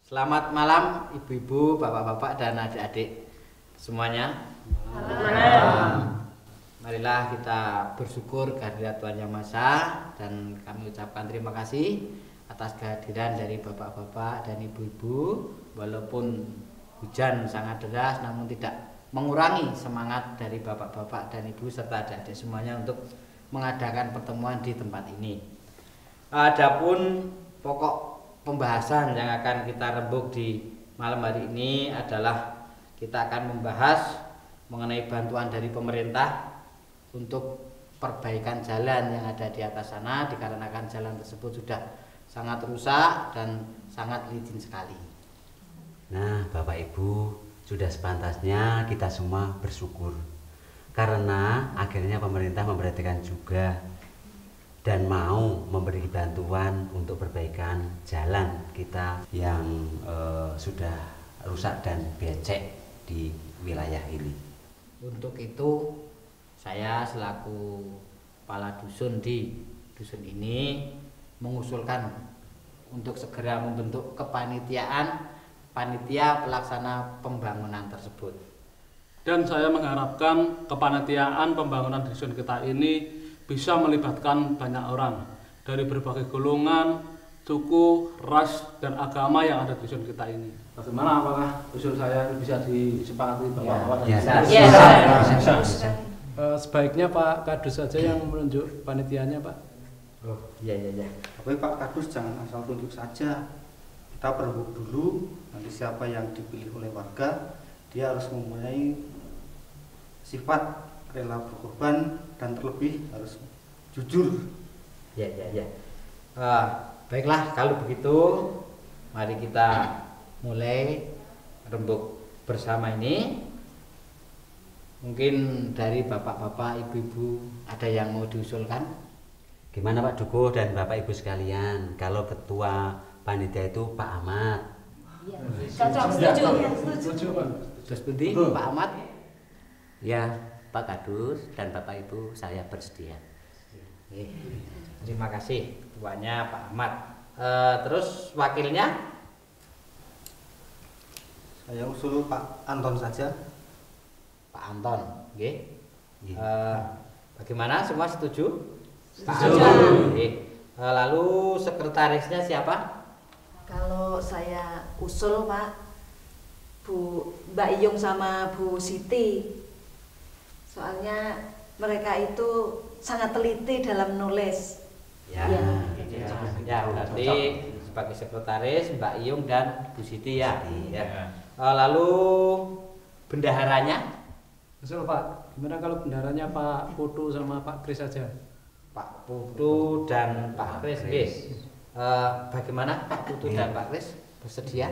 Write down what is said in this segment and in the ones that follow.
Selamat malam ibu-ibu, bapak-bapak, dan adik-adik semuanya. Marilah kita bersyukur kehadirat Tuhan Yang Maha Esa, dan kami ucapkan terima kasih atas kehadiran dari bapak-bapak dan ibu-ibu. Walaupun hujan sangat deras, namun tidak mengurangi semangat dari bapak-bapak dan ibu serta adik-adik semuanya untuk mengadakan pertemuan di tempat ini. Adapun pokok pembahasan yang akan kita rembuk di malam hari ini adalah kita akan membahas mengenai bantuan dari pemerintah untuk perbaikan jalan yang ada di atas sana, dikarenakan jalan tersebut sudah sangat rusak dan sangat licin sekali. Nah, Bapak Ibu, sudah sepantasnya kita semua bersyukur karena akhirnya pemerintah memperhatikan juga dan mau memberi bantuan untuk perbaikan jalan kita yang sudah rusak dan becek di wilayah ini. Untuk itu saya selaku kepala dusun di dusun ini mengusulkan untuk segera membentuk panitia pelaksana pembangunan tersebut. Dan saya mengharapkan kepanitiaan pembangunan dusun kita ini bisa melibatkan banyak orang dari berbagai golongan, suku, ras, dan agama yang ada di dusun kita ini. Bagaimana, apakah usul saya bisa disepakati Bapak-Bapak? Sebaiknya Pak Kadus saja yang menunjuk panitianya, Pak. Oh, iya. Tapi Pak Kadus jangan asal tunjuk saja. Kita berembuk dulu, nanti siapa yang dipilih oleh warga, dia harus mempunyai sifat rela berkorban dan terlebih harus jujur. Ya. Baiklah, kalau begitu mari kita mulai rembuk bersama ini. Mungkin dari bapak-bapak, ibu-ibu ada yang mau diusulkan? Gimana Pak Dukuh dan Bapak Ibu sekalian, kalau ketua panitia itu Pak Ahmad? Cocok, setuju. Terus penting Pak Ahmad? Ya, Pak Kadus dan Bapak Ibu, saya bersedia. Terima kasih ketuanya Pak Ahmad. Terus wakilnya? Saya usul Pak Anton saja. Pak Anton, oke. Bagaimana, semua setuju? Setuju. Lalu sekretarisnya siapa? Kalau saya usul Pak, Mbak Iyung sama Bu Siti. Soalnya mereka itu sangat teliti dalam menulis. Ya, berarti sebagai sekretaris Mbak Iyung dan Bu Siti ya. Lalu bendaharanya? Usul Pak, gimana kalau bendaharanya Pak Putu sama Pak Kris saja? Pak Putu dan Pak Kris. Bagaimana Pak Putu dan Pak Kris, bersedia?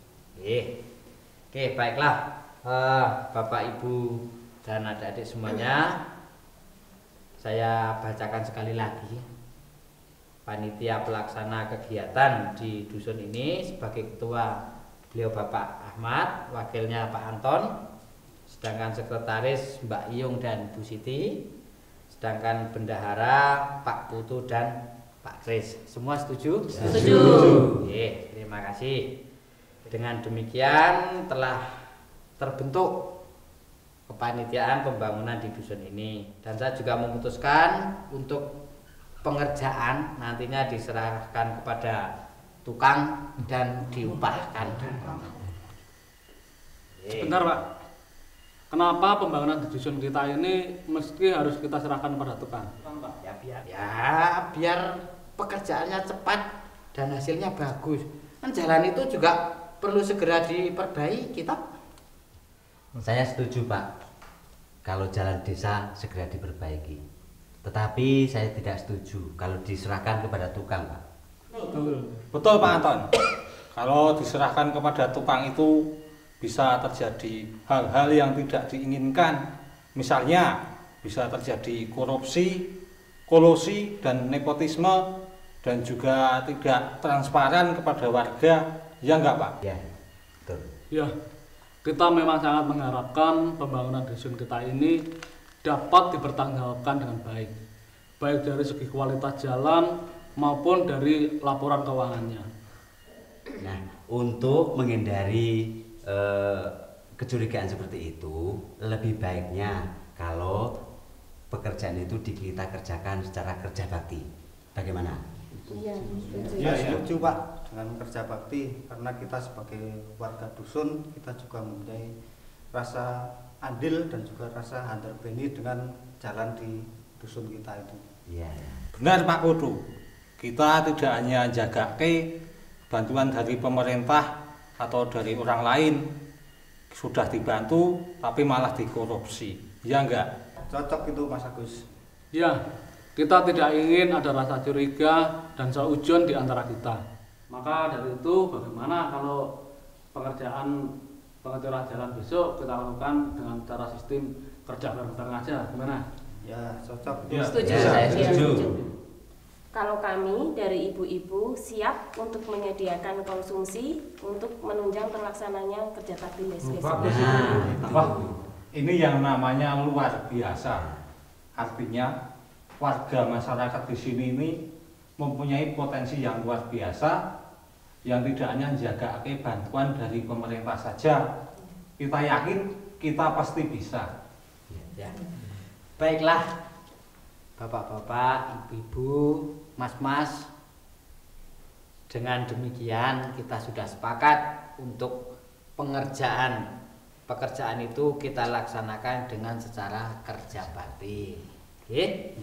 Oke, baiklah. Bapak Ibu dan adik-adik semuanya, saya bacakan sekali lagi panitia pelaksana kegiatan di dusun ini. Sebagai ketua beliau Bapak Ahmad, wakilnya Pak Anton, sedangkan sekretaris Mbak Iyung dan Bu Siti, sedangkan bendahara Pak Putu dan Pak Kris. Semua setuju? Setuju. Terima kasih. Dengan demikian telah terbentuk kepanitiaan pembangunan di dusun ini, dan saya juga memutuskan untuk pengerjaan nantinya diserahkan kepada tukang dan diupahkan. Sebentar Pak, kenapa pembangunan di dusun kita ini mesti harus kita serahkan pada tukang? Biar pekerjaannya cepat dan hasilnya bagus. Kan jalan itu juga perlu segera diperbaiki, kita. Saya setuju Pak, kalau jalan desa segera diperbaiki. Tetapi saya tidak setuju kalau diserahkan kepada tukang Pak. Betul Pak Anton. Kalau diserahkan kepada tukang itu bisa terjadi hal-hal yang tidak diinginkan. Misalnya bisa terjadi korupsi, kolusi, dan nepotisme, dan juga tidak transparan kepada warga. Ya enggak Pak? Ya, betul. Ya, kita memang sangat mengharapkan pembangunan dusun kita ini dapat dipertanggungjawabkan dengan baik dari segi kualitas jalan maupun dari laporan keuangannya. Nah, untuk menghindari kecurigaan seperti itu, lebih baiknya kalau pekerjaan itu kita kerjakan secara kerja bakti. Bagaimana? Iya, Ya, setuju Pak dengan kerja bakti, karena kita sebagai warga dusun kita juga mempunyai rasa andil dan juga rasa handarbeni dengan jalan di dusun kita itu. Iya. Benar Pak Kudu, kita tidak hanya jaga bantuan dari pemerintah atau dari orang lain, sudah dibantu tapi malah dikorupsi, ya enggak? Cocok itu Mas Agus. Ya, kita tidak ingin ada rasa curiga dan seujon di antara kita. Maka dari itu bagaimana kalau pengerjaan jalan besok kita lakukan dengan cara sistem kerja bareng-bareng aja, gimana? Ya, cocok. Ya. Setuju. Ya, saya setuju. Kalau kami dari ibu-ibu siap untuk menyediakan konsumsi untuk menunjang terlaksananya kerja bakti besok. Wah, ini yang namanya luar biasa. Artinya warga masyarakat di sini ini mempunyai potensi yang luar biasa, yang tidak hanya jaga bantuan dari pemerintah saja. Kita yakin kita pasti bisa. Ya. Baiklah, bapak-bapak, ibu-ibu, mas-mas, dengan demikian kita sudah sepakat untuk pekerjaan itu kita laksanakan dengan secara kerja bakti. Oke?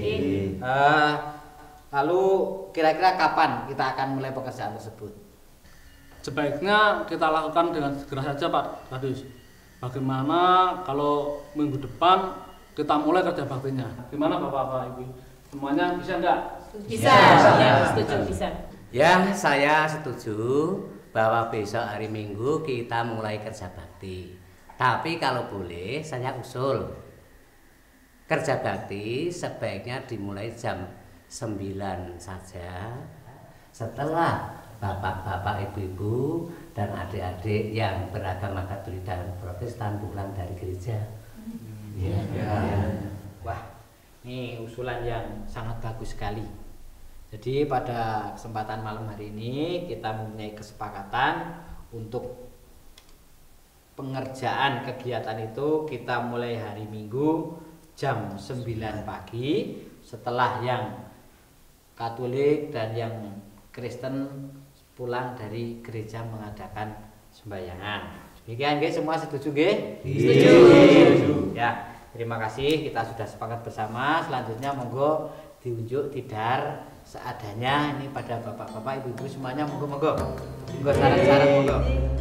Lalu kira-kira kapan kita akan mulai pekerjaan tersebut? Sebaiknya kita lakukan dengan segera saja Pak Kadus. Bagaimana kalau minggu depan kita mulai kerja baktinya? Gimana Bapak-bapak Ibu? Semuanya bisa enggak? Bisa. Ya, setuju bisa. Ya, saya setuju bahwa besok hari Minggu kita mulai kerja bakti. Tapi kalau boleh saya usul kerja bakti sebaiknya dimulai jam 9 saja, setelah bapak-bapak, ibu-ibu dan adik-adik yang beragama Katolik dan Protestan pulang dari gereja. Ya. Wah, ini usulan yang sangat bagus sekali. Jadi pada kesempatan malam hari ini kita mempunyai kesepakatan untuk pengerjaan kegiatan itu kita mulai hari Minggu jam 9 pagi, setelah yang Katolik dan yang Kristen pulang dari gereja mengadakan sembahyangan. Demikian guys, semua setuju nggih? Setuju. Ya, terima kasih, kita sudah sepakat bersama. Selanjutnya monggo diunjuk tidar seadanya ini pada bapak-bapak, ibu-ibu semuanya, monggo syarat-syarat monggo.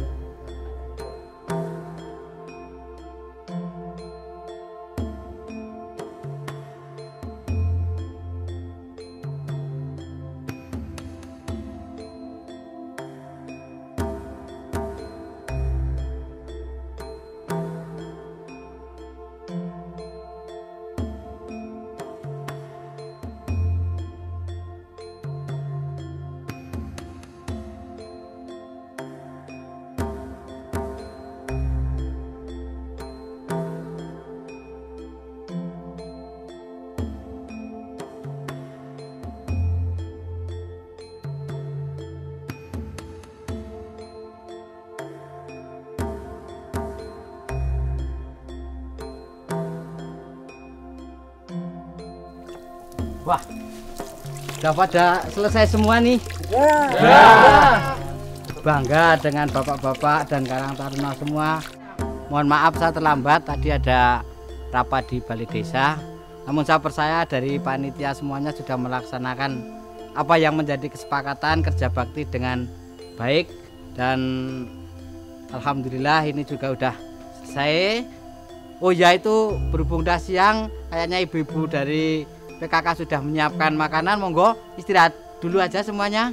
Wah, udah pada selesai semua nih. Ya. Bangga dengan bapak-bapak dan Karang Taruna semua. Mohon maaf saya terlambat, tadi ada rapat di balai desa. Namun saya percaya dari panitia semuanya sudah melaksanakan apa yang menjadi kesepakatan kerja bakti dengan baik. Dan alhamdulillah ini juga udah selesai. Oh ya, itu berhubung udah siang, kayaknya ibu-ibu dari PKK sudah menyiapkan makanan, monggo istirahat dulu aja semuanya.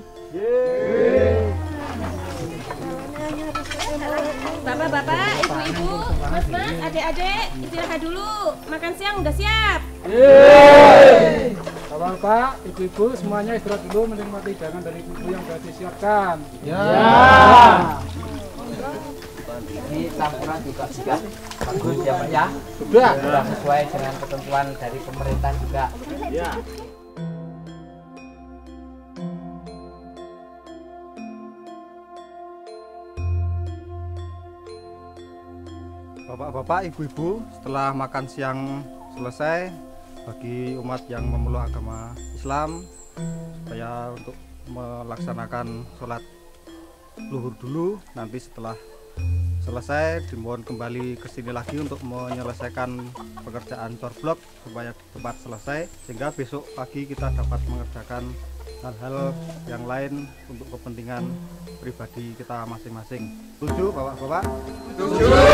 Bapak-bapak, ibu-ibu, mas-mas, adik-adik, istirahat dulu. Makan siang udah siap. Bapak, ibu-ibu semuanya istirahat dulu menikmati hidangan dari ibu yang sudah disiapkan. Ini campuran juga bagus ya Pak ya. Sudah sesuai dengan ketentuan dari pemerintah juga. Ya. Bapak-bapak, ibu-ibu, setelah makan siang selesai, bagi umat yang memeluk agama Islam, supaya untuk melaksanakan sholat luhur dulu. Nanti setelah selesai dimohon kembali ke sini lagi untuk menyelesaikan pekerjaan corblok supaya cepat selesai, sehingga besok pagi kita dapat mengerjakan hal-hal yang lain untuk kepentingan pribadi kita masing-masing. Setuju Bapak-bapak? Setuju.